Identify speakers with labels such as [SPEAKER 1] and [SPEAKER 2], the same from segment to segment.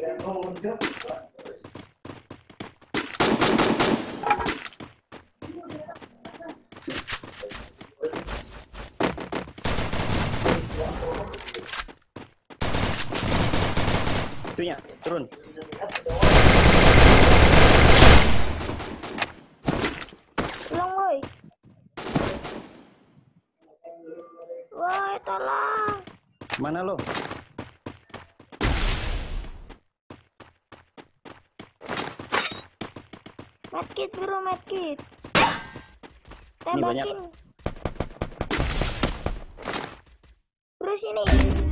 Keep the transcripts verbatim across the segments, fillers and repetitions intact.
[SPEAKER 1] Itunya turun.
[SPEAKER 2] Tolong woi. Woi, tolong.
[SPEAKER 1] Mana lo?
[SPEAKER 2] Medkit bro, medkit.
[SPEAKER 1] Ini banyak.
[SPEAKER 2] Tembakin. Bro sini.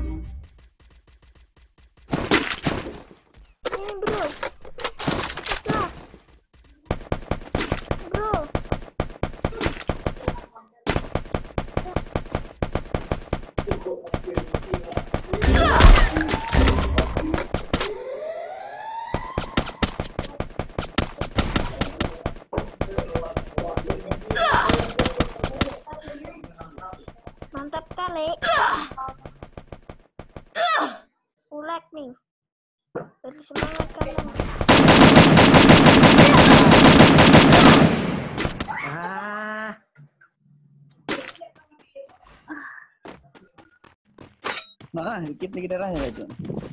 [SPEAKER 2] Ini bro. Cepat. Bro. Mantap kali. Ulek nih. Beri semangat kamu.
[SPEAKER 1] Ah. Nah, dikit dikit darahnya itu.